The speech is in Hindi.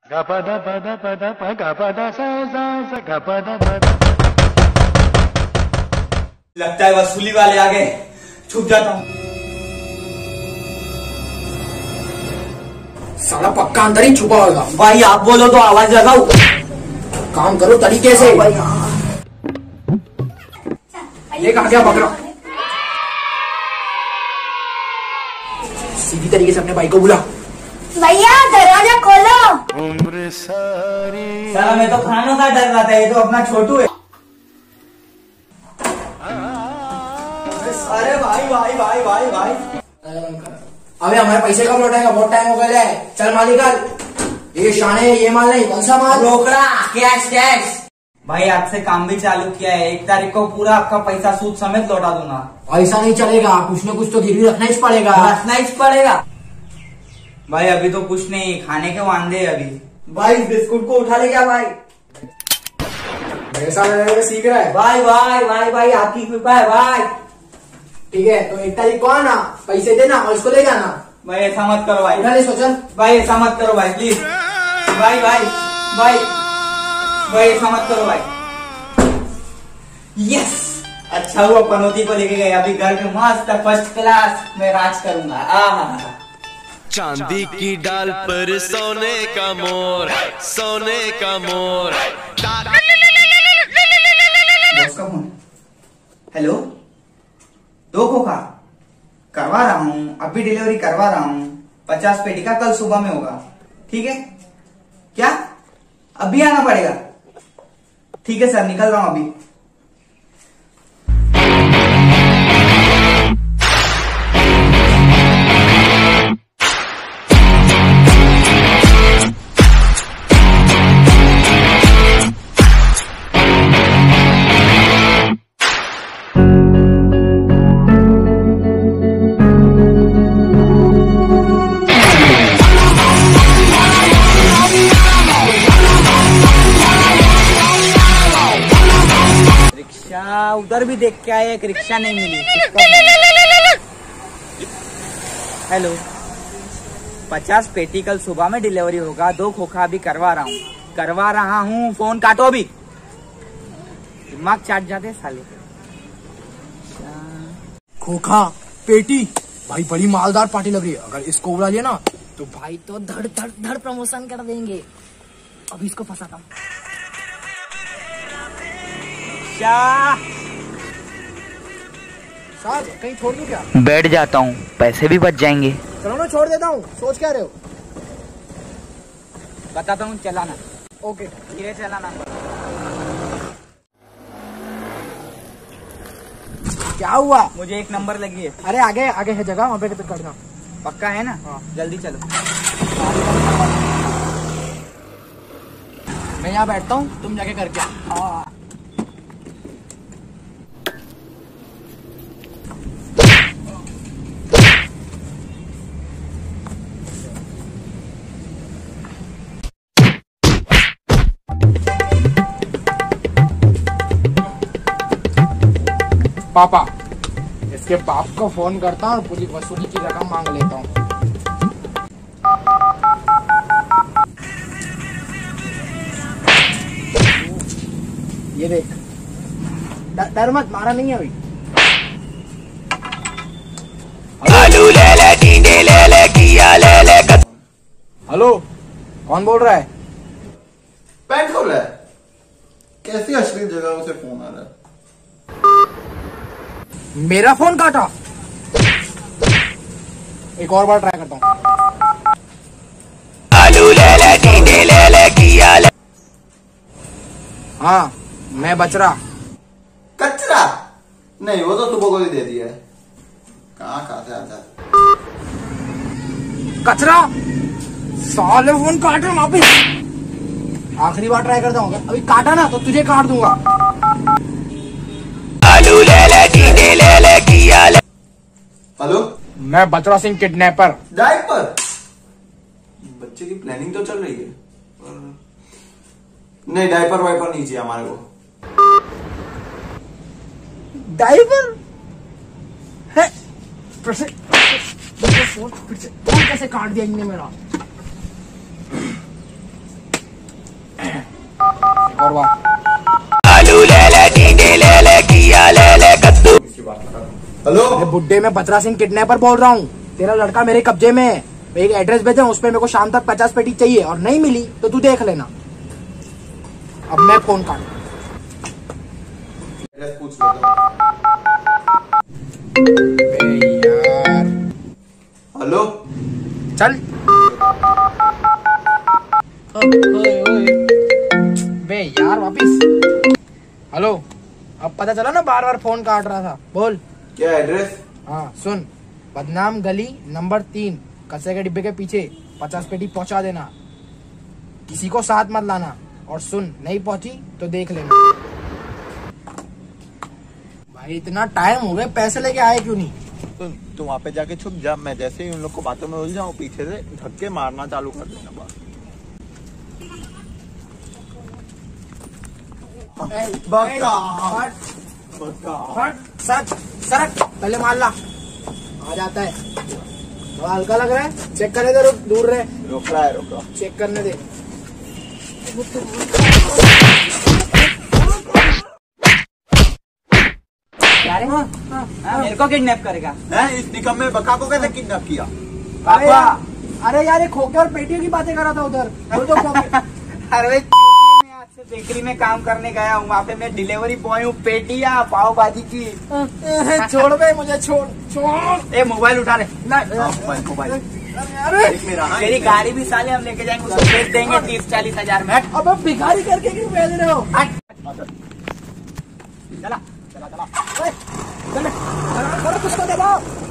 लगता है वसूली वाले आ गए, छुप जाता हूँ। साला पक्का अंदर ही छुपा होगा। भाई आप बोलो तो आवाज लगाओ। काम करो तरीके से। ये कहाँ गया बकरा? सीधी तरीके से अपने भाई को बुला। भैया दरवाजा खोलो। उम्र सारी साला मैं तो खानों का डर रहा था, ये तो अपना छोटू है। अरे भाई भाई भाई भाई भाई अबे हमारे पैसे कब लौटाएगा? बहुत टाइम हो गया है। चल माल निकाल। ये शान है, ये माल नहीं। कौन सा माल? रोकड़ा, कैश कैश। भाई आज से काम भी चालू किया है, 1 तारीख को पूरा आपका पैसा सूद समेत लौटा दूंगा। ऐसा नहीं चलेगा, कुछ न कुछ तो गिरवी रखना ही पड़ेगा। भाई अभी तो कुछ नहीं, खाने के वांदे अभी। भाई बिस्कुट को उठा ले क्या भाई? ऐसा सीख रहा है। भाई भाई भाई भाई आपकी कृपा है भाई। ठीक है तो 1 तारीख को आना, पैसे देना और इसको ले जाना। भाई ऐसा मत करो भाई। उठा ले सोचल। भाई ऐसा मत करो भाई प्लीज। भाई भाई भाई भाई ऐसा मत करो भाई। यस, अच्छा हुआ पनौती को लेके गए, अभी घर के मस्त फर्स्ट क्लास में राज करूंगा। चांदी की डाल पर सोने का मोर, सोने का मोर। हेलो, 2 खोखा करवा रहा हूँ, अभी डिलीवरी करवा रहा हूँ। 50 पेटी का कल सुबह में होगा, ठीक है? क्या अभी आना पड़ेगा? ठीक है सर, निकल रहा हूँ अभी। उधर भी देख के आए, एक रिक्शा नहीं मिली। हेलो, 50 पेटी कल सुबह में डिलीवरी होगा। 2 खोखा अभी करवा रहा हूँ। फोन काटो अभी, दिमाग चाट जाते साले। खोखा पेटी भाई बड़ी मालदार पार्टी लग रही है। अगर इसको उड़ा लिया ना तो भाई तो धड़ धड़ धड़ प्रमोशन कर देंगे। अभी इसको फंसाता हूँ। साहब कहीं छोड़ दूं क्या? बैठ जाता हूँ, पैसे भी बच जाएंगे। चलो ना, छोड़ देता हूँ। सोच क्या रहे हो? बताता हूँ, चलाना। ओके, धीरे चलाना। क्या हुआ? मुझे 1 नंबर लगी है। अरे आगे आगे है जगह, वहाँ पे करना। पक्का है ना? हाँ। जल्दी चलो। मैं यहाँ बैठता हूँ, तुम जाके करके आओ। पापा, इसके बाप को फोन करता हूँ और पूरी वसूली की रकम मांग लेता हूँ। ये देख, डर मत, मारा नहीं है अभी। आलू ले ले, टींडे ले ले, किया ले ले। हेलो, कौन बोल रहा है? पैंट खोल रहा है? कैसी अश्लील जगहों से फोन आ रहा है? मेरा फोन काटा। एक और बार ट्राई करता हूँ। आलू ले ले, टींडे ले ले, किया ले। हाँ, मैं बच रहा। कचरा नहीं, वो तो सुबह को ही दे दिया है। कहाँ से आता है कचरा? साले फोन काट रहा वापिस। आखिरी बार ट्राई करता हूँ, अभी काटा ना तो तुझे काट दूंगा। आलू ले ले, टींडे ले ले, किया ले। हेलो, मैं बचरा सिंह किडनैपर। डायपर? बच्चे की प्लानिंग तो चल रही है, नहीं डायपर वाइपर नहीं चाहिए हमारे को। डायपर है? फोन कैसे काट दिया इनने मेरा? एक और बार। हेलो अरे बुड्ढे, मैं बत्रा सिंह किडनैपर बोल रहा हूँ। तेरा लड़का मेरे कब्जे में है। एक एड्रेस भेजा, उस पे मेरे को शाम तक 50 पेटी चाहिए, और नहीं मिली तो तू देख लेना। अब मैं फोन काट। एड्रेस पूछ लेता यार हूँ। हेलो चल। बे यार वापिस। हेलो, अब पता चला ना, बार बार फोन काट रहा था। बोल। क्या एड्रेस? हाँ सुन, बदनाम गली नंबर 3 कचरे के डिब्बे के पीछे 50 पेटी पहुंचा देना। किसी को साथ मत लाना, और सुन, नहीं पहुंची तो देख लेना। भाई इतना टाइम हो गया, पैसे लेके आए क्यों नहीं? तू वहाँ पे जाके छुप जा। मैं जैसे ही उन लोग को बातों में उलझाऊं, पीछे से धक्के मारना चालू कर देना बस। सरक, पहले मार ला। आ जाता है, थोड़ा हल्का लग रहा है। चेक करने दे, रुक, दूर रहे। रोक रहा है। चेक करने दे। अरे मेरे को किडनैप करेगा? हैं? इस निकम्मे बका को कैसे किडनैप किया? पापा, अरे यार ये खोखे और पेटियों की बातें कर रहा था उधर। दो खोखे। अरे मैं आज से बेकरी में काम करने गया हूँ, वहाँ पे मैं डिलीवरी बॉय हूँ। पेटियाँ पाव भाजी की। छोड़ बे मुझे, छोड़। ए मोबाइल उठा ले। मोबाइल अरे मेरी गाड़ी भी साले हम लेके जाएंगे, उसको बेच देंगे 30-40 हजार में। अब आप भिखारी करके क्यों भेज रहे हो? चला चल, कुछ तो दबाओ।